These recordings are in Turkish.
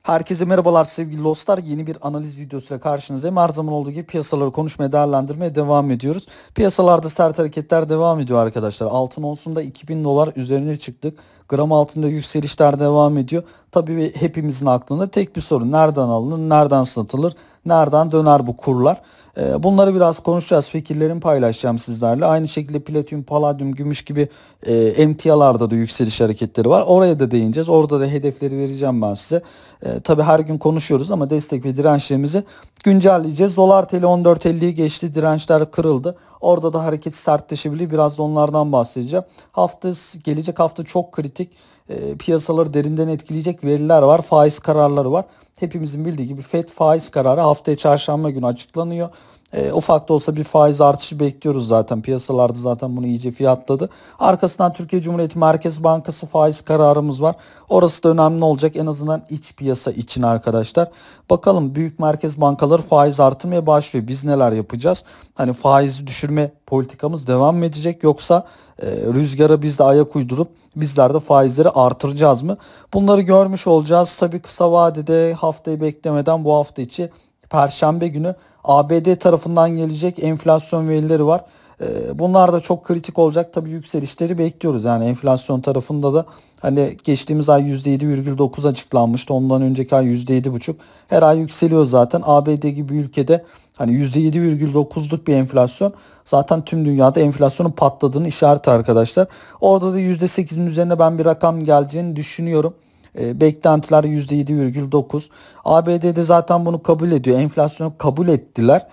Herkese merhabalar sevgili dostlar. Yeni bir analiz videosuyla karşınızdayım. Her zaman olduğu gibi piyasaları konuşmaya, değerlendirmeye devam ediyoruz. Piyasalarda sert hareketler devam ediyor arkadaşlar. Altın onsunda 2000 dolar üzerine çıktık. Gram altında yükselişler devam ediyor. Tabii hepimizin aklında tek bir soru. Nereden alınır, nereden satılır, nereden döner bu kurlar? Bunları biraz konuşacağız. Fikirlerimi paylaşacağım sizlerle. Aynı şekilde platin, paladyum, gümüş gibi emtialarda da yükseliş hareketleri var. Oraya da değineceğiz. Orada da hedefleri vereceğim ben size. Tabii her gün konuşuyoruz ama destek ve dirençlerimizi güncelleyeceğiz. Dolar TL 14.50'yi geçti. Dirençler kırıldı. Orada da hareket sertleşebilir. Biraz da onlardan bahsedeceğim. Gelecek hafta çok kritik. Piyasaları derinden etkileyecek veriler var. Faiz kararları var. Hepimizin bildiği gibi FED faiz kararı haftaya çarşamba günü açıklanıyor. Ufak da olsa bir faiz artışı bekliyoruz zaten. Piyasalarda zaten bunu iyice fiyatladı. Arkasından Türkiye Cumhuriyeti Merkez Bankası faiz kararımız var. Orası da önemli olacak en azından iç piyasa için arkadaşlar. Bakalım büyük merkez bankaları faiz artırmaya başlıyor. Biz neler yapacağız? Hani faizi düşürme politikamız devam mı edecek yoksa rüzgara biz de ayak uydurup bizler de faizleri artıracağız mı? Bunları görmüş olacağız. Tabii kısa vadede haftayı beklemeden bu hafta içi Perşembe günü ABD tarafından gelecek enflasyon verileri var. Bunlar da çok kritik olacak. Tabii yükselişleri bekliyoruz. Yani enflasyon tarafında da hani geçtiğimiz ay %7,9 açıklanmıştı. Ondan önceki ay %7,5. Her ay yükseliyor zaten. ABD gibi ülkede hani %7,9'luk bir enflasyon zaten tüm dünyada enflasyonun patladığını işareti arkadaşlar. Orada da %8'in üzerine ben bir rakam geleceğini düşünüyorum. Beklentiler %7,9. ABD'de zaten bunu kabul ediyor. Enflasyonu kabul ettiler.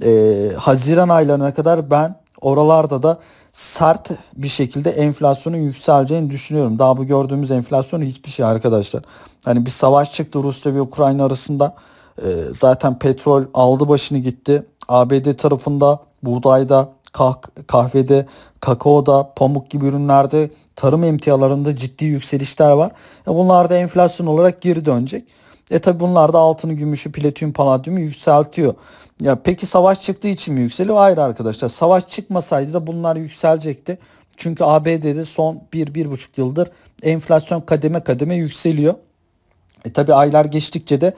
Haziran aylarına kadar ben oralarda da sert bir şekilde enflasyonun yükseleceğini düşünüyorum. Daha bu gördüğümüz enflasyon hiçbir şey arkadaşlar. Hani bir savaş çıktı Rusya ve Ukrayna arasında. Zaten petrol aldı başını gitti. ABD tarafında buğdayda, kahvede, kakaoda, pamuk gibi ürünlerde, tarım emtialarında ciddi yükselişler var. Bunlar da enflasyon olarak geri dönecek. Tabi bunlar da altını, gümüşü, platin, paladyumu yükseltiyor. Ya peki savaş çıktığı için mi yükseliyor? Hayır arkadaşlar. Savaş çıkmasaydı da bunlar yükselecekti. Çünkü ABD'de son 1-1,5 yıldır enflasyon kademe kademe yükseliyor. Tabi aylar geçtikçe de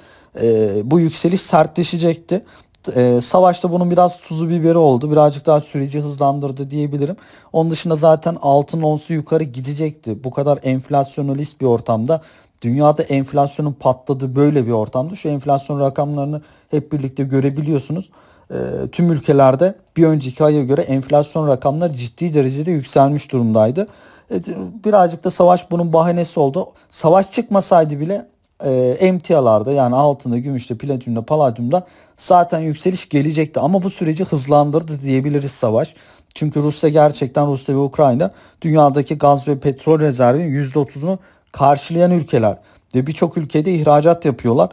bu yükseliş sertleşecekti. Savaşta bunun biraz tuzu biberi oldu. Birazcık daha süreci hızlandırdı diyebilirim. Onun dışında zaten altın onsu yukarı gidecekti. Bu kadar enflasyonist bir ortamda, dünyada enflasyonun patladığı böyle bir ortamda şu enflasyon rakamlarını hep birlikte görebiliyorsunuz. Tüm ülkelerde bir önceki aya göre enflasyon rakamları ciddi derecede yükselmiş durumdaydı. Birazcık da savaş bunun bahanesi oldu. Savaş çıkmasaydı bile emtialarda yani altında, gümüşte, platinyumda, paladyumda zaten yükseliş gelecekti. Ama bu süreci hızlandırdı diyebiliriz savaş. Çünkü Rusya ve Ukrayna dünyadaki gaz ve petrol rezervinin %30'unu karşılayan ülkeler. Ve birçok ülkede ihracat yapıyorlar.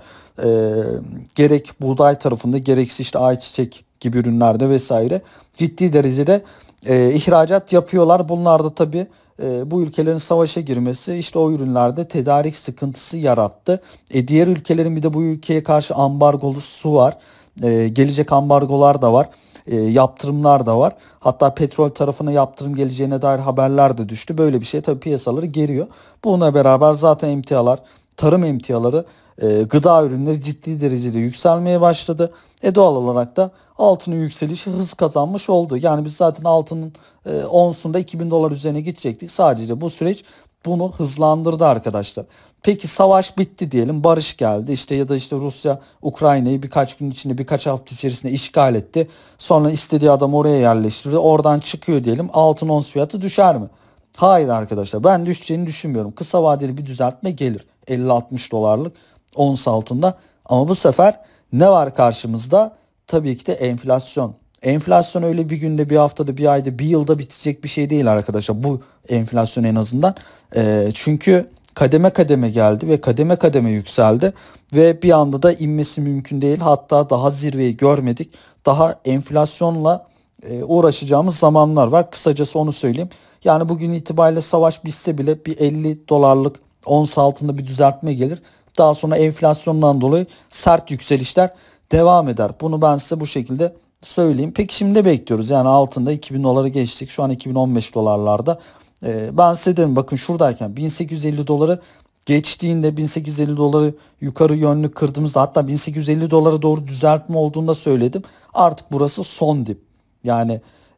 Gerek buğday tarafında gerekse işte ayçiçek gibi ürünlerde vesaire ciddi derecede ihracat yapıyorlar. Bunlar da tabii bu ülkelerin savaşa girmesi işte o ürünlerde tedarik sıkıntısı yarattı. Diğer ülkelerin bir de bu ülkeye karşı ambargolu su var. Gelecek ambargolar da var. Yaptırımlar da var. Hatta petrol tarafına yaptırım geleceğine dair haberler de düştü. Böyle bir şey tabii piyasaları geriyor. Bununla beraber zaten emtialar, tarım emtiaları, gıda ürünleri ciddi derecede yükselmeye başladı. Doğal olarak da altının yükselişi hız kazanmış oldu. Yani biz zaten altının onsunda 2000 dolar üzerine gidecektik. Sadece bu süreç bunu hızlandırdı arkadaşlar. Peki savaş bitti diyelim, barış geldi işte ya da işte Rusya Ukrayna'yı birkaç gün içinde, birkaç hafta içerisinde işgal etti. Sonra istediği adam oraya yerleştirdi, oradan çıkıyor diyelim, altın ons fiyatı düşer mi? Hayır arkadaşlar, ben düşeceğini düşünmüyorum. Kısa vadeli bir düzeltme gelir 50-60 dolarlık ons altında, ama bu sefer ne var karşımızda? Tabii ki de enflasyon. Enflasyon öyle bir günde, bir haftada, bir ayda, bir yılda bitecek bir şey değil arkadaşlar. Bu enflasyon en azından. Çünkü kademe kademe geldi ve kademe kademe yükseldi. Ve bir anda da inmesi mümkün değil. Hatta daha zirveyi görmedik. Daha enflasyonla uğraşacağımız zamanlar var. Kısacası onu söyleyeyim. Yani bugün itibariyle savaş bitse bile bir 50 dolarlık ons altında bir düzeltme gelir. Daha sonra enflasyondan dolayı sert yükselişler devam eder. Bunu ben size bu şekilde söyleyeyim. Peki şimdi ne bekliyoruz? Yani altında 2000 doları geçtik. Şu an 2015 dolarlarda. Ben size dedim bakın şuradayken 1850 doları geçtiğinde 1850 doları yukarı yönlü kırdığımızda, hatta 1850 dolara doğru düzeltme olduğunda söyledim. Artık burası son dip. Yani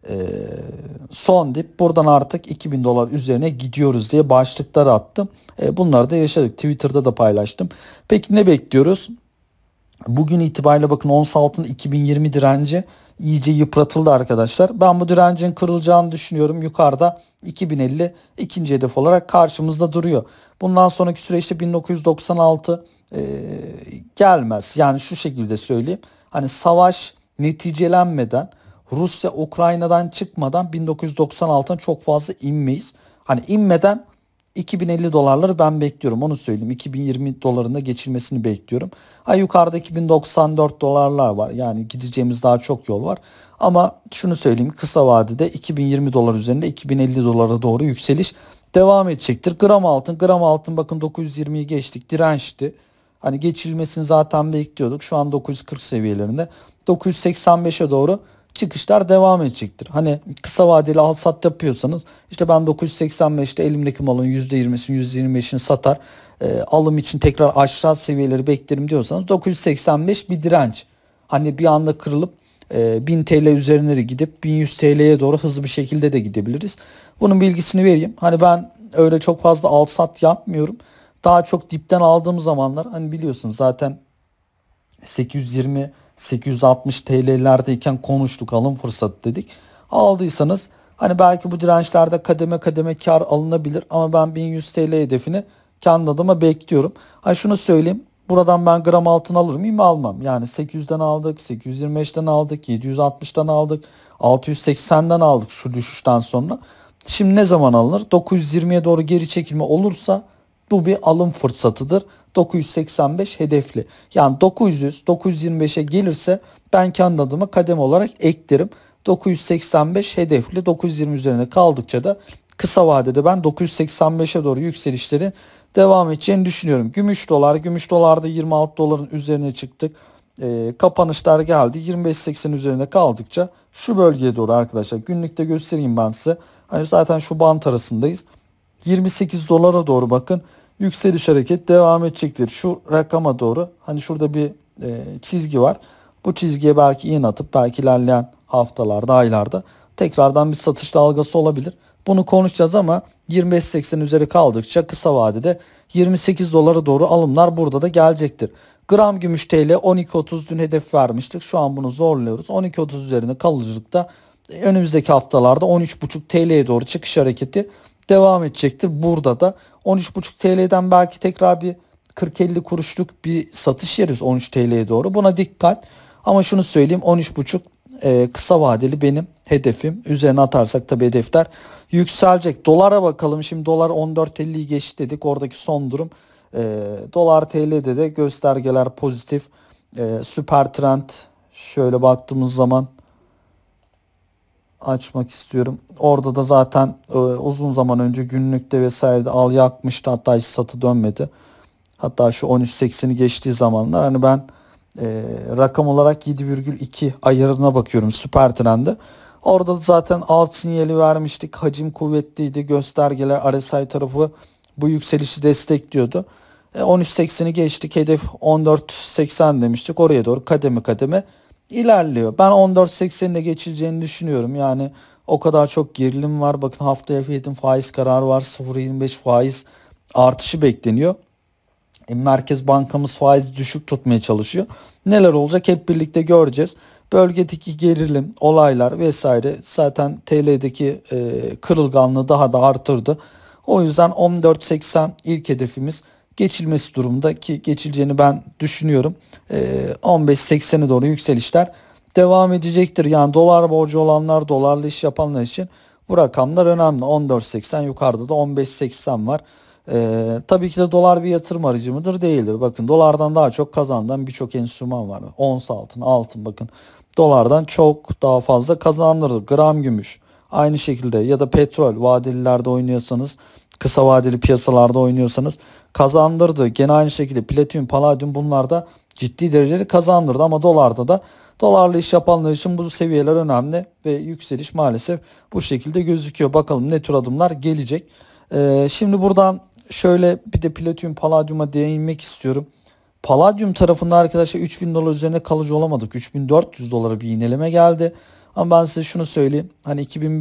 son dip, buradan artık 2000 dolar üzerine gidiyoruz diye başlıklar attım. Bunları da yaşadık. Twitter'da da paylaştım. Peki ne bekliyoruz? Bugün itibariyle bakın ons altın 2020 direnci iyice yıpratıldı arkadaşlar. Ben bu direncin kırılacağını düşünüyorum. Yukarıda 2050 ikinci hedef olarak karşımızda duruyor. Bundan sonraki süreçte 1996 gelmez. Yani şu şekilde söyleyeyim. Hani savaş neticelenmeden, Rusya Ukrayna'dan çıkmadan 1996'dan çok fazla inmeyiz. Hani inmeden 2050 dolarları ben bekliyorum, onu söyleyeyim. 2020 dolarında geçilmesini bekliyorum. Yukarıda 2094 dolarlar var. Yani gideceğimiz daha çok yol var. Ama şunu söyleyeyim, kısa vadede 2020 dolar üzerinde 2050 dolara doğru yükseliş devam edecektir. Gram altın bakın 920'yi geçtik, dirençti. Hani geçilmesini zaten bekliyorduk. Şu an 940 seviyelerinde. 985'e doğru çıkışlar devam edecektir. Hani kısa vadeli al sat yapıyorsanız, işte ben 985'te elimdeki malın %20'sini %25'ini satar, alım için tekrar aşağı seviyeleri beklerim diyorsanız 985 bir direnç. Hani bir anda kırılıp 1000 TL üzerine de gidip 1100 TL'ye doğru hızlı bir şekilde de gidebiliriz. Bunun bilgisini vereyim. Hani ben öyle çok fazla al sat yapmıyorum. Daha çok dipten aldığım zamanlar, hani biliyorsunuz zaten 820 860 TL'lerdeyken konuştuk, alım fırsatı dedik. Aldıysanız hani belki bu dirençlerde kademe kademe kar alınabilir, ama ben 1100 TL hedefini kendi adıma bekliyorum. Hani şunu söyleyeyim, buradan ben gram altın alır mıyım? Almam. Yani 800'den aldık, 825'ten aldık, 760'tan aldık, 680'den aldık şu düşüşten sonra. Şimdi ne zaman alınır? 920'ye doğru geri çekilme olursa bu bir alım fırsatıdır. 985 hedefli. Yani 900-925'e gelirse ben kendi adıma kademe olarak eklerim. 985 hedefli. 920 üzerine kaldıkça da kısa vadede ben 985'e doğru yükselişlerin devam edeceğini düşünüyorum. Gümüş dolarda 26 doların üzerine çıktık. Kapanışlar geldi. 25.80 üzerine kaldıkça şu bölgeye doğru arkadaşlar, günlükte göstereyim ben size. Hani zaten şu bant arasındayız. 28 dolara doğru bakın yükseliş hareket devam edecektir. Şu rakama doğru, hani şurada bir çizgi var. Bu çizgiye belki iğne atıp belki ilerleyen haftalarda, aylarda tekrardan bir satış dalgası olabilir. Bunu konuşacağız, ama 25.80 üzeri kaldıkça kısa vadede 28 dolara doğru alımlar burada da gelecektir. Gram gümüş TL 12.30 dün hedef vermiştik. Şu an bunu zorluyoruz. 12.30 üzerinde kalıcılıkta önümüzdeki haftalarda 13.5 TL'ye doğru çıkış hareketi devam edecektir. Burada da 13.5 TL'den belki tekrar bir 40-50 kuruşluk bir satış yeriz 13 TL'ye doğru. Buna dikkat. Ama şunu söyleyeyim, 13.5 kısa vadeli benim hedefim. Üzerine atarsak tabii hedefler yükselecek. Dolara bakalım. Şimdi dolar 14.50'yi geçti dedik. Oradaki son durum. Dolar TL'de de göstergeler pozitif. Süper trend şöyle baktığımız zaman açmak istiyorum. Orada da zaten uzun zaman önce günlükte vesairede al yakmıştı. Hatta hiç satı dönmedi. Hatta şu 13.80'i geçtiği zamanlar hani ben rakam olarak 7,2 ayarına bakıyorum süper trende. Orada da zaten alt sinyali vermiştik. Hacim kuvvetliydi. Göstergeler RSI tarafı bu yükselişi destekliyordu. 13.80'i geçtik. Hedef 14.80 demiştik. Oraya doğru kademe kademe ilerliyor. Ben 14.80'de geçileceğini düşünüyorum. Yani o kadar çok gerilim var. Bakın haftaya Fed'in faiz kararı var. 0.25 faiz artışı bekleniyor. Merkez Bankamız faizi düşük tutmaya çalışıyor. Neler olacak hep birlikte göreceğiz. Bölgedeki gerilim, olaylar vesaire zaten TL'deki kırılganlığı daha da artırdı. O yüzden 14.80 ilk hedefimiz, geçilmesi durumda ki geçileceğini ben düşünüyorum. 15.80'e doğru yükselişler devam edecektir. Yani dolar borcu olanlar, dolarla iş yapanlar için bu rakamlar önemli. 14.80, yukarıda da 15.80 var. Tabii ki de dolar bir yatırım aracı mıdır? Değildir. Bakın dolardan daha çok kazanan birçok enstrüman var. Ons altın bakın dolardan çok daha fazla kazandırır. Gram gümüş aynı şekilde, ya da petrol vadelilerde oynuyorsanız, kısa vadeli piyasalarda oynuyorsanız kazandırdı. Gene aynı şekilde platin, palladium, bunlar da ciddi derecede kazandırdı, ama dolarda da dolarla iş yapanlar için bu seviyeler önemli ve yükseliş maalesef bu şekilde gözüküyor. Bakalım ne tür adımlar gelecek. Şimdi buradan şöyle bir de Platinum Palladium'a değinmek istiyorum. Palladium tarafında arkadaşlar 3000 dolar üzerine kalıcı olamadık. 3400 dolara bir iğneleme geldi. Ama ben size şunu söyleyeyim. Hani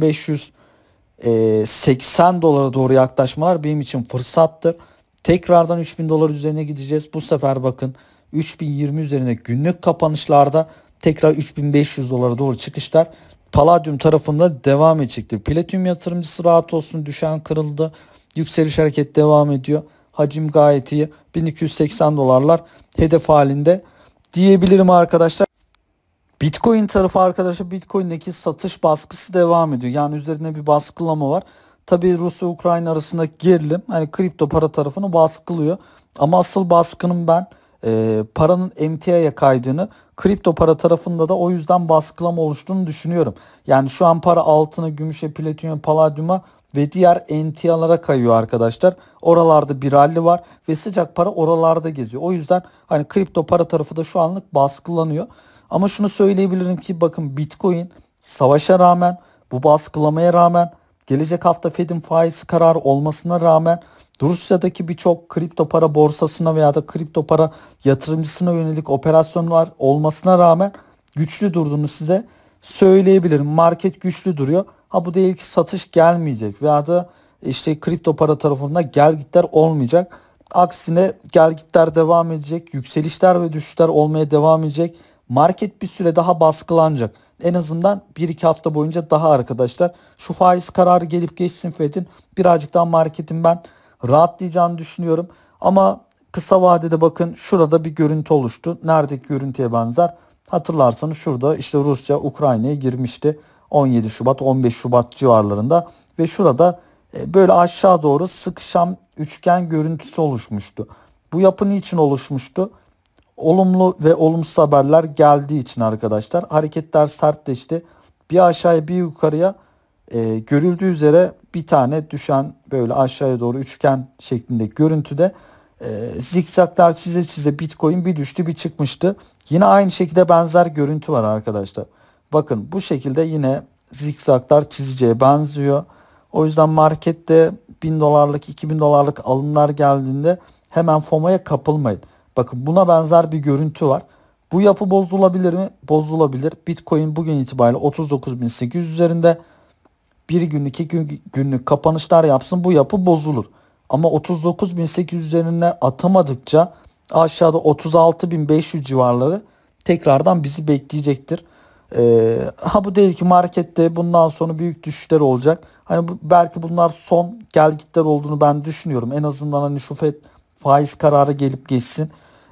2580 dolara doğru yaklaşmalar benim için fırsattır. Tekrardan 3000 dolar üzerine gideceğiz. Bu sefer bakın 3020 üzerine günlük kapanışlarda tekrar 3500 dolara doğru çıkışlar Palladium tarafında devam edecektir. Platinum yatırımcısı rahat olsun, düşen kırıldı. Yükseliş hareket devam ediyor. Hacim gayet iyi. 1280 dolarlar hedef halinde diyebilirim arkadaşlar. Bitcoin tarafı arkadaşlar, Bitcoin'deki satış baskısı devam ediyor. Yani üzerine bir baskılama var. Tabii Rusya Ukrayna arasındaki gerilim hani kripto para tarafını baskılıyor. Ama asıl baskının ben paranın emtiaya kaydığını, kripto para tarafında da o yüzden baskılama oluştuğunu düşünüyorum. Yani şu an para altına, gümüşe, platinyuma, paladyuma ve diğer emtialara kayıyor arkadaşlar. Oralarda bir rally var ve sıcak para oralarda geziyor. O yüzden hani kripto para tarafı da şu anlık baskılanıyor. Ama şunu söyleyebilirim ki bakın, Bitcoin savaşa rağmen, bu baskılamaya rağmen, gelecek hafta Fed'in faiz kararı olmasına rağmen, Rusya'daki birçok kripto para borsasına veya da kripto para yatırımcısına yönelik operasyonlar olmasına rağmen güçlü durduğunu size söyleyebilirim. Market güçlü duruyor. Ha bu değil ki satış gelmeyecek veya da işte kripto para tarafında gelgitler olmayacak. Aksine gelgitler devam edecek. Yükselişler ve düşüşler olmaya devam edecek. Market bir süre daha baskılanacak. En azından 1-2 hafta boyunca daha arkadaşlar. Şu faiz kararı gelip geçsin Fed'in, birazcık daha marketin ben rahatlayacağını düşünüyorum. Ama kısa vadede bakın şurada bir görüntü oluştu. Neredeki görüntüye benzer? Hatırlarsanız şurada işte Rusya Ukrayna'ya girmişti. 17 Şubat 15 Şubat civarlarında ve şurada böyle aşağı doğru sıkışan üçgen görüntüsü oluşmuştu. Bu yapı niçin oluşmuştu? Olumlu ve olumsuz haberler geldiği için arkadaşlar. Hareketler sertleşti. Bir aşağıya bir yukarıya görüldüğü üzere bir tane düşen böyle aşağıya doğru üçgen şeklinde görüntüde zikzaklar çize çize Bitcoin bir düştü bir çıkmıştı. Yine aynı şekilde benzer görüntü var arkadaşlar. Bakın bu şekilde yine zikzaklar çizeceğe benziyor. O yüzden markette 1000 dolarlık 2000 dolarlık alımlar geldiğinde hemen FOMO'ya kapılmayın. Bakın buna benzer bir görüntü var. Bu yapı bozulabilir mi? Bozulabilir. Bitcoin bugün itibariyle 39.800 üzerinde, bir günlük 2 günlük kapanışlar yapsın, bu yapı bozulur. Ama 39.800 üzerine atamadıkça aşağıda 36.500 civarları tekrardan bizi bekleyecektir. Ha bu değil ki markette bundan sonra büyük düşüşler olacak. Hani belki bunlar son gelgitler olduğunu ben düşünüyorum. En azından hani şu FED faiz kararı gelip geçsin.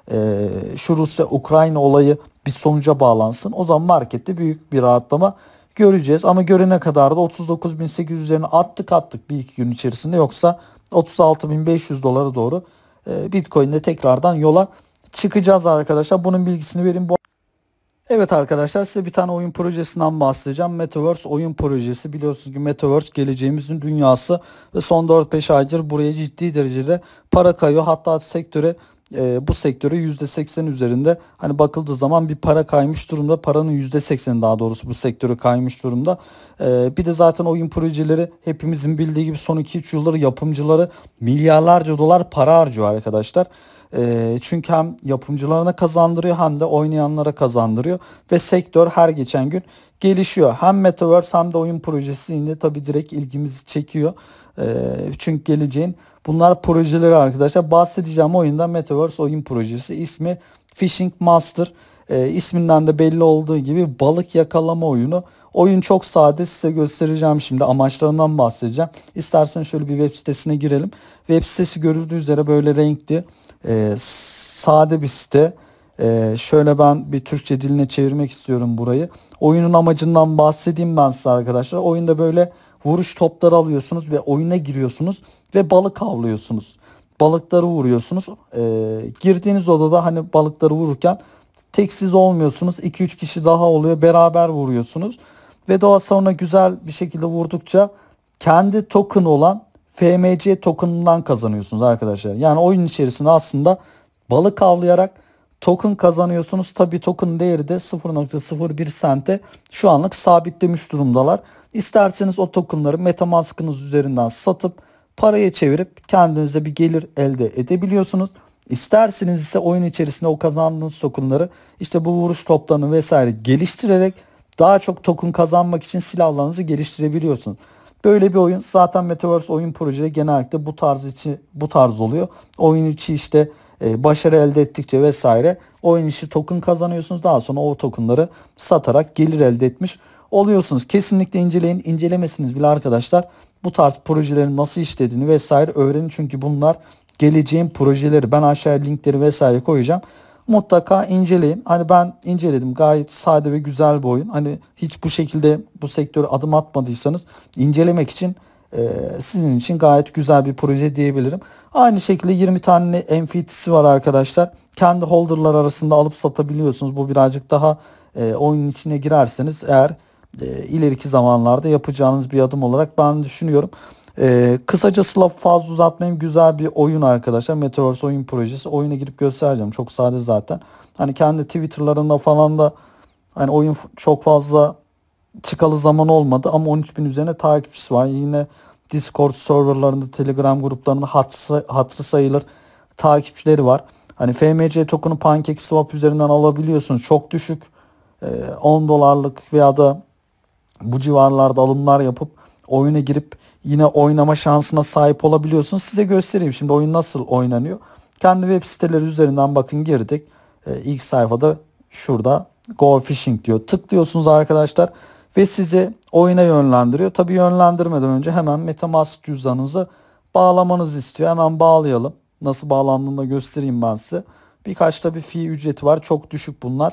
Şu Rusya Ukrayna olayı bir sonuca bağlansın. O zaman markette büyük bir rahatlama göreceğiz. Ama görene kadar da 39.800 üzerine attık bir iki gün içerisinde, yoksa 36.500 dolara doğru Bitcoin'de tekrardan yola çıkacağız arkadaşlar. Bunun bilgisini vereyim. Evet arkadaşlar, size bir tane oyun projesinden bahsedeceğim. Metaverse oyun projesi. Biliyorsunuz ki Metaverse geleceğimizin dünyası ve son 4-5 aydır buraya ciddi derecede para kayıyor. Hatta bu sektöre %80 üzerinde hani bakıldığı zaman bir para kaymış durumda. Paranın %80'i daha doğrusu bu sektöre kaymış durumda. Bir de zaten oyun projeleri hepimizin bildiği gibi son 2-3 yıldır yapımcıları milyarlarca dolar para harcıyor arkadaşlar. Çünkü hem yapımcılarına kazandırıyor hem de oynayanlara kazandırıyor ve sektör her geçen gün gelişiyor. Hem Metaverse hem de oyun projesi yine tabii direkt ilgimizi çekiyor. Çünkü geleceğin bunlar projeleri arkadaşlar. Bahsedeceğim oyunda Metaverse oyun projesi, ismi Fishing Master. İsminden de belli olduğu gibi balık yakalama oyunu. Oyun çok sade, size göstereceğim şimdi, amaçlarından bahsedeceğim. İsterseniz şöyle bir web sitesine girelim. Web sitesi görüldüğü üzere böyle renkli, sade bir site. Şöyle ben bir Türkçe diline çevirmek istiyorum burayı. Oyunun amacından bahsedeyim ben size arkadaşlar. Oyunda böyle vuruş topları alıyorsunuz ve oyuna giriyorsunuz ve balık avlıyorsunuz. Balıkları vuruyorsunuz. Girdiğiniz odada hani balıkları vururken tek siz olmuyorsunuz. 2-3 kişi daha oluyor. Beraber vuruyorsunuz. Ve daha sonra güzel bir şekilde vurdukça kendi token olan FMC token'ından kazanıyorsunuz arkadaşlar. Yani oyun içerisinde aslında balık avlayarak token kazanıyorsunuz. Tabii token değeri de 0.01 sente şu anlık sabitlemiş durumdalar. İsterseniz o tokenları MetaMask'ınız üzerinden satıp paraya çevirip kendinize bir gelir elde edebiliyorsunuz. İsterseniz ise oyun içerisinde o kazandığınız tokenları işte bu vuruş toplarını vesaire geliştirerek daha çok token kazanmak için silahlarınızı geliştirebiliyorsunuz. Böyle bir oyun zaten Metaverse oyun projeleri genellikle bu tarz oluyor. Oyun içi işte başarı elde ettikçe vesaire oyun içi token kazanıyorsunuz. Daha sonra o tokenları satarak gelir elde etmiş oluyorsunuz. Kesinlikle inceleyin. İncelemesiniz bile arkadaşlar. Bu tarz projelerin nasıl işlediğini vesaire öğrenin. Çünkü bunlar geleceğin projeleri. Ben aşağıya linkleri vesaire koyacağım. Mutlaka inceleyin. Hani ben inceledim. Gayet sade ve güzel bir oyun. Hani hiç bu şekilde bu sektöre adım atmadıysanız incelemek için sizin için gayet güzel bir proje diyebilirim. Aynı şekilde 20 tane NFT'si var arkadaşlar. Kendi holder'lar arasında alıp satabiliyorsunuz. Bu birazcık daha oyunun içine girerseniz eğer ileriki zamanlarda yapacağınız bir adım olarak ben düşünüyorum. Kısacası lafı fazla uzatmayayım. Güzel bir oyun arkadaşlar. Metaverse oyun projesi. Oyuna girip göstereceğim. Çok sade zaten. Hani kendi Twitter'larında falan da hani oyun çok fazla çıkalı zaman olmadı ama 13.000 üzerine takipçisi var. Yine Discord serverlarında, Telegram gruplarında hatırı sayılır takipçileri var. Hani FMC token'u PancakeSwap üzerinden alabiliyorsunuz. Çok düşük 10 dolarlık veya da bu civarlarda alımlar yapıp oyuna girip yine oynama şansına sahip olabiliyorsunuz. Size göstereyim şimdi oyun nasıl oynanıyor. Kendi web siteleri üzerinden bakın girdik. İlk sayfada şurada Go Fishing diyor. Tıklıyorsunuz arkadaşlar ve sizi oyuna yönlendiriyor. Tabii yönlendirmeden önce hemen MetaMask cüzdanınızı bağlamanızı istiyor. Hemen bağlayalım. Nasıl bağlandığını da göstereyim ben size. Birkaç da bir fee ücreti var. Çok düşük bunlar.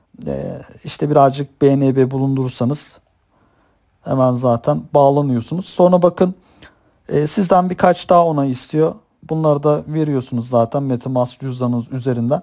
İşte birazcık BNB bulundurursanız hemen zaten bağlanıyorsunuz. Sonra bakın sizden birkaç daha onay istiyor. Bunları da veriyorsunuz zaten MetaMask cüzdanınız üzerinden.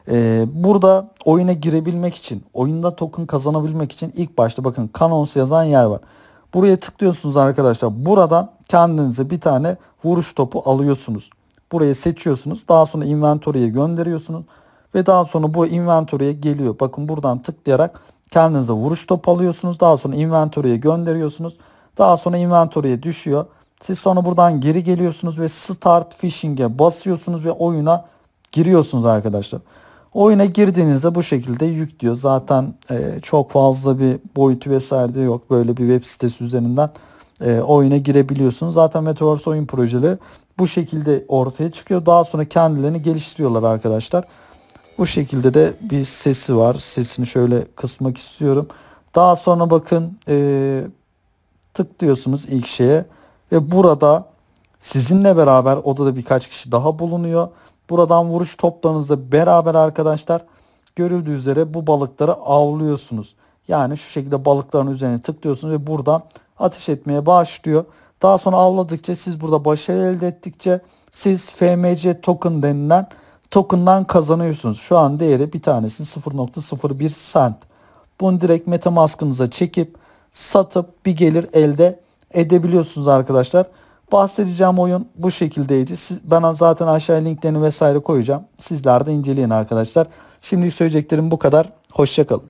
Burada oyuna girebilmek için, oyunda token kazanabilmek için ilk başta bakın Canons yazan yer var. Buraya tıklıyorsunuz arkadaşlar. Buradan kendinize bir tane vuruş topu alıyorsunuz. Burayı seçiyorsunuz. Daha sonra inventory'e gönderiyorsunuz. Ve daha sonra bu inventory'e geliyor. Bakın buradan tıklayarak kendinize vuruş topu alıyorsunuz. Daha sonra inventory'e gönderiyorsunuz. Daha sonra inventory'e düşüyor. Siz sonra buradan geri geliyorsunuz ve Start Fishing'e basıyorsunuz ve oyuna giriyorsunuz arkadaşlar. Oyuna girdiğinizde bu şekilde yüklüyor. Zaten çok fazla bir boyutu vesaire de yok. Böyle bir web sitesi üzerinden oyuna girebiliyorsunuz. Zaten Metaverse oyun projeleri bu şekilde ortaya çıkıyor. Daha sonra kendilerini geliştiriyorlar arkadaşlar. Bu şekilde de bir sesi var. Sesini şöyle kısmak istiyorum. Daha sonra bakın tıklıyorsunuz ilk şeye ve burada sizinle beraber odada birkaç kişi daha bulunuyor. Buradan vuruş toplarınızla beraber arkadaşlar görüldüğü üzere bu balıkları avlıyorsunuz. Yani şu şekilde balıkların üzerine tıklıyorsunuz ve buradan ateş etmeye başlıyor. Daha sonra avladıkça siz burada başarı elde ettikçe siz FMC token denilen token'dan kazanıyorsunuz. Şu an değeri bir tanesi 0.01 cent. Bunu direkt MetaMask'ınıza çekip satıp bir gelir elde edebiliyorsunuz arkadaşlar. Bahsedeceğim oyun bu şekildeydi. Ben zaten aşağıya linklerini vesaire koyacağım. Sizler de inceleyin arkadaşlar. Şimdi söyleyeceklerim bu kadar. Hoşça kalın.